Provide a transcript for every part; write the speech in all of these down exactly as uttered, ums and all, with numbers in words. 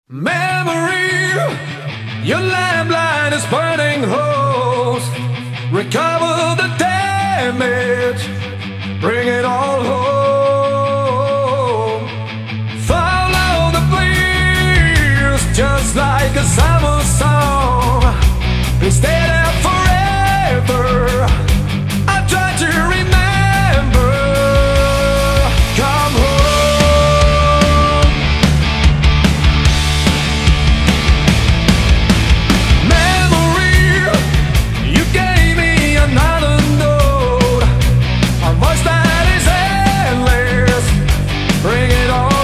Memory, your lamplight is burning holes. Recover the damage, bring it all home. Follow the breeze, just like a summer song. We stay there forever. I try to remember. Come home. Memory, you gave me another note, a voice that is endless. Bring it on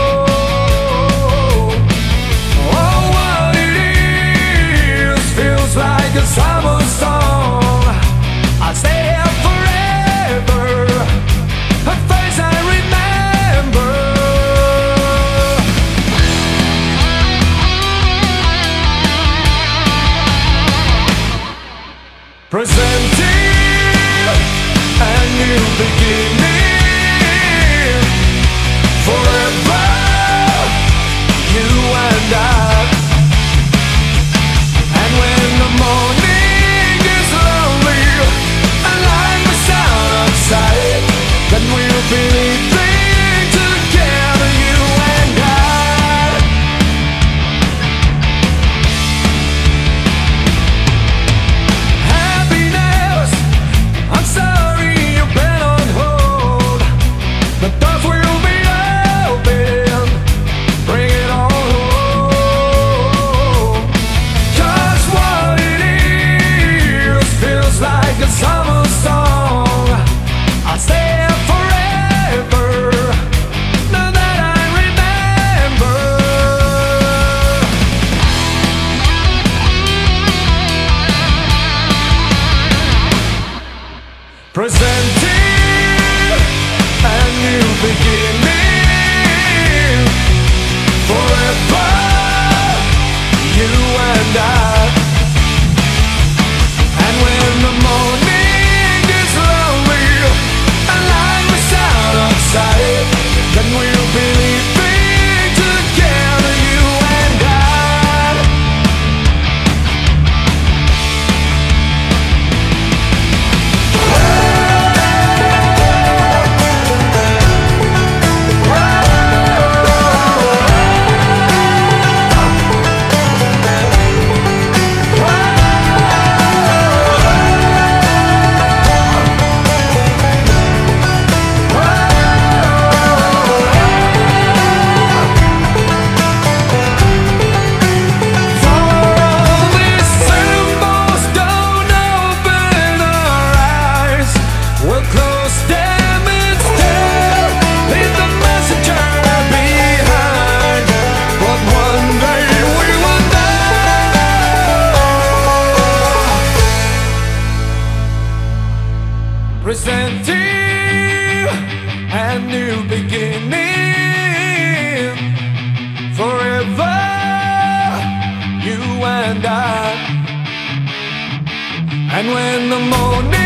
home. Oh, what it is feels like a summer song. I'll stay here forever. A face I remember. Presenting a new beginning. Forever, you and I. And when the morning is lonely and life is out of sight, then we'll be living together, you and I. Happiness, I'm sorry you've been on hold. The doors will be open. Bring it all home. 'Cause what it is feels like a summer song. I'll stay here forever. Now that I remember. Presenting a new beginning. Forever, you and I. And when the morning is lonely and life is out of sight, then we'll be living together, you and I. All these symbols don't open our eyes. We'll close them instead. Leave the messenger behind. But one day we will know. Presenting a new beginning. Forever, you and I. And when the morning